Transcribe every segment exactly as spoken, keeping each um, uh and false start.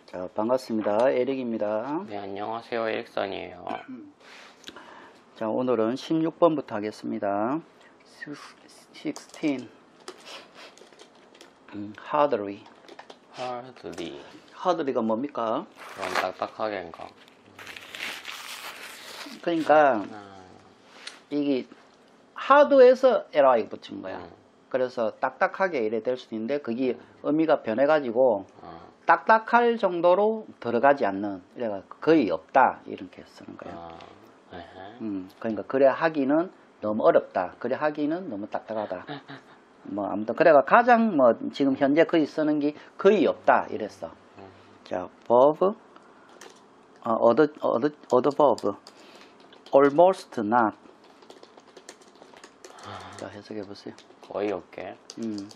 자, 반갑습니다. 에릭입니다. 네, 안녕하세요. 에릭선이에요. 자, 오늘은 십육 번부터 하겠습니다. 십육. 음, hardly. hardly. hardly가 뭡니까? 그럼 딱딱하게인가? 그러니까 아, 이게 hard에서 ly 붙인 거야. 음. 그래서 딱딱하게 이래 될 수도 있는데 그게 의미가 변해가지고 아, 딱딱할 정도로 들어가지 않는, 이래가 거의 없다 이렇게 쓰는 거야. 아, 에헤. 음, 그러니까 그래 하기는 너무 어렵다. 그래 하기는 너무 딱딱하다. 뭐 아무튼 그래가 가장 뭐 지금 현재 거의 쓰는 게 거의 없다 이랬어. 자, verb, 어, other, other, other verb, almost not. 자, 해석해 보세요. 거의 없게. 음,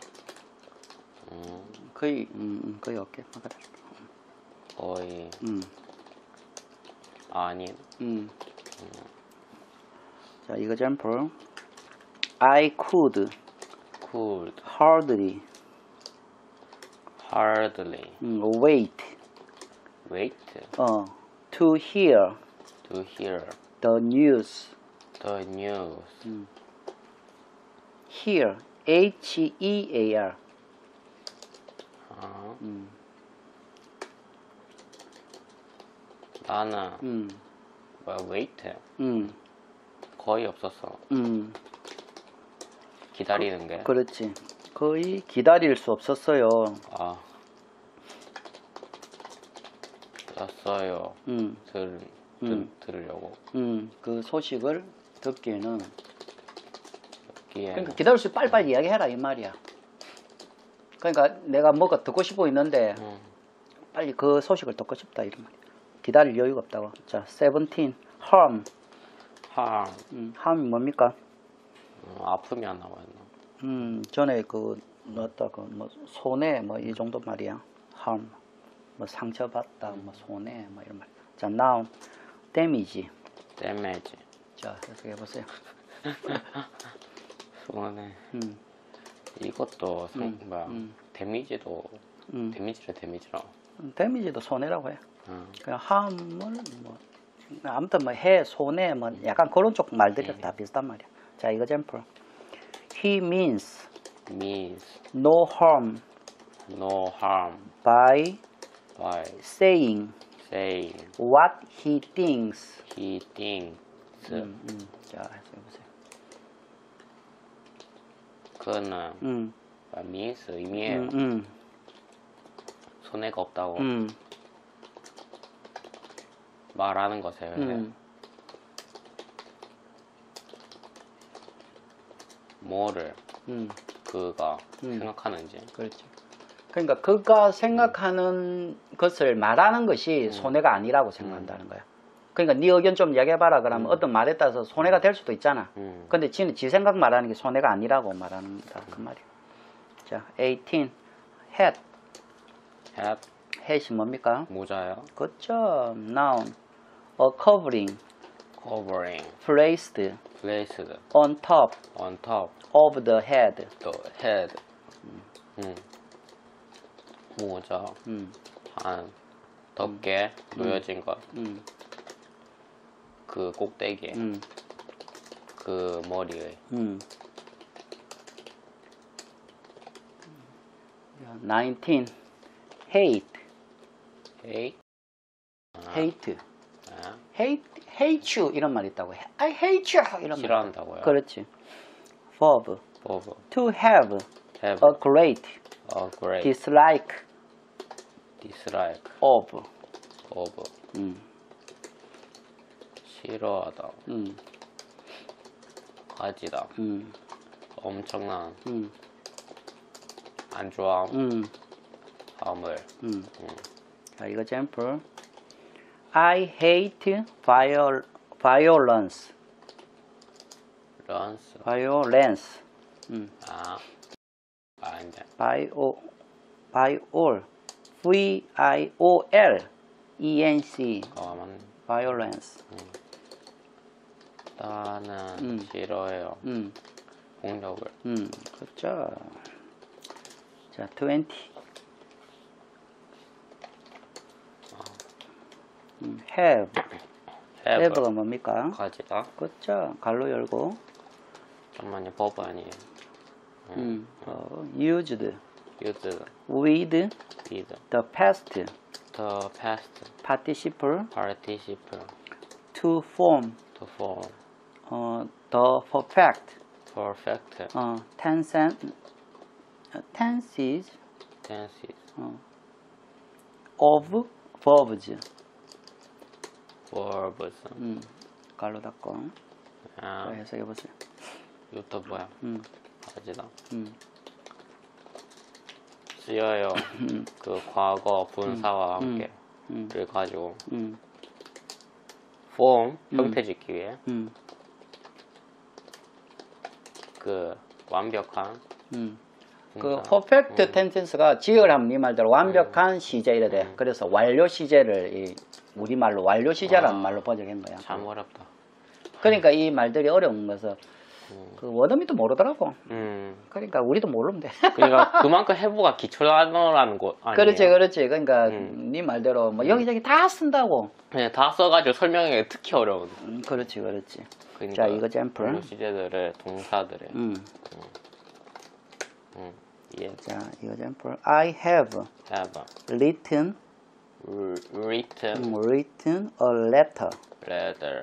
음, 거의, 음, 음, 거의 없게. 거의 음, 아닌. 음. 자, 이거 example. I could could hardly hardly 음, wait wait 어, to hear to hear the news. the news. 음. hear, H E A R. 아, 음, 나는 음, 뭐야 wait 음, 거의 없었어. 음. 기다리는 게. 그렇지. 거의 기다릴 수 없었어요. 아, 였어요. 음, 들, 음. 들, 들으려고. 음, 그 소식을 듣기에는. 여기에는 그러니까 기다릴 수 빨리빨리 이야기해라 이 말이야. 그러니까 내가 뭐가 듣고 싶어 있는데 음, 빨리 그 소식을 듣고 싶다 이런 말이야. 기다릴 여유가 없다고. 자, seventeen. harm. harm. 음, harm이 뭡니까? 음, 아픔이 안 나와있나? 음, 전에 그 넣었다 그 뭐 손해 뭐 이 정도 말이야. harm. 뭐 상처받다, 뭐 손해 뭐 이런 말. 자, now damage. damage. 자, 해석해 보세요. 손해. 음, 이것도 상, 음, 뭐야? 음. 데미지도 음. 데미지래 데미지라. 데미지도 손해라고 해. 음. 그냥 harm을 뭐 아무튼 뭐 해, 손해 뭐 약간 그런 쪽 말들이 다 비슷한 말이야. 자, 이거 example. He means means no harm no harm by by saying saying what he thinks. he thinks. 음, 음. 자, 해석해 보세요. 그는 음, 아, means 의미예요. 음, 음, 손해가 없다고 음, 말하는 것에 음. 뭐를 음, 그가 음. 생각하는지. 그렇죠. 그러니까 그가 생각하는 것을 말하는 것이 손해가 아니라고 생각한다는 거야. 그러니까 네 의견 좀 이야기해봐라 그러면 음. 어떤 말에 따라서 손해가 될 수도 있잖아. 음. 근데 지는 지 생각 말하는 게 손해가 아니라고 말합니다. 그 말이야. 자, eighteen. hat. hat hat이 뭡니까? 모자요. 그쵸. noun. a covering covering placed placed on top on top of the head. the head. 음. 모자 음, 한 덮개 놓여진 것. 음, 그 꼭대기에 음, 그 머리에. 음. nineteen. hate. hate hate. 아, hate, hate you 이런 말 있다고. I hate you 이런 말. 싫어한다고요. 그렇지. verb. verb to have have a great a great dislike dislike of. of 음, 싫어하다 음, 가지다 음, 엄청난 음, 안 좋아함을 음, 음. 음. 자, 이거 example. I hate viol, violence. 런스 violence. 음, 아 아닌데 bio, viol, V I O L E N C. 어 맞네. violence. 나는 음. 싫어해요 음, 폭력을. 음, 그렇죠. 자, twenty. 음, have. have. have가 뭡니까? 가지다. 그렇죠. 갈로 열고. 잠깐만요. 버브 아니에요. 음, 어, used used with with the past the past participle participle to form to form 어, the perfect perfect 어, tense, tenses tenses 어, of verbs. verbs. 음, 갈로 닫고. 아, 자, 해석해 보세요. 이것도 뭐야? 음, 가지다. 음, 쓰여요. 그 과거 분사와 함께 음, 를 가지고 음, form 형태 짓기 위해 음, 그 완벽한 음. 그 분사. 퍼펙트 음. 텐센스가 지어하면 네 말대로 완벽한 시제 이래 돼. 그래서 완료 시제를 이 우리말로 완료 시제라는 와. 말로 번역한 거야. 참 어렵다. 그러니까 이 말들이 어려운 것은 음. 그 원어민도 모르더라고. 음. 그러니까 우리도 모르면 돼. 그러니까 그만큼 해부가 기초 단어라는 거 아니에요? 그렇지, 그렇지. 그러니까 음. 네 말대로 뭐 여기저기 다 쓴다고. 그냥 다 써가지고 설명하기 특히 어려운. 음, 그렇지, 그렇지. 그러니까 자, 이거 잼플. 완료 시제들을 동사들에. 음, 음. 예. 자, 이거 잼플. I have have written, written 음, written a letter. letter.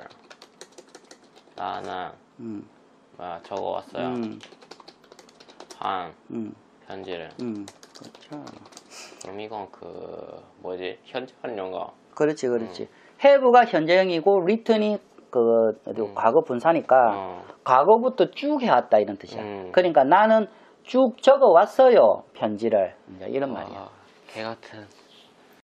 나는 음, 아, 적어왔어요. 음, 한 음, 편지를. 음. 그렇죠. 그럼 이건 그 뭐지? 현재 완료가. 그렇지, 그렇지. have가 현재형이고 written이 그 어디 음. 과거 분사니까 어. 과거부터 쭉 해왔다 이런 뜻이야. 음. 그러니까 나는 쭉 적어왔어요 편지를. 이제 이런 말이야. 와, 개 같은.